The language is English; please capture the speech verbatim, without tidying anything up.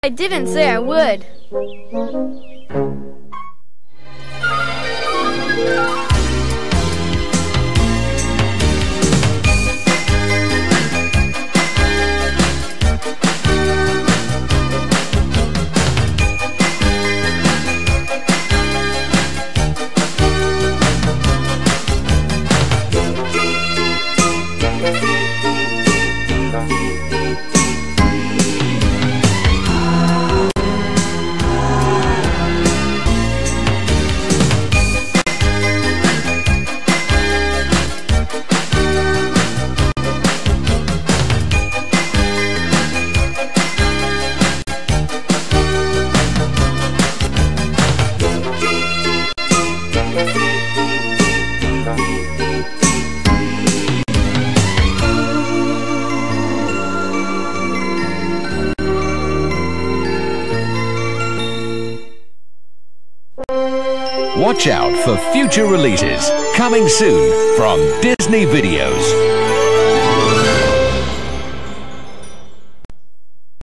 I didn't say I would. Watch out for future releases coming soon from Disney Videos.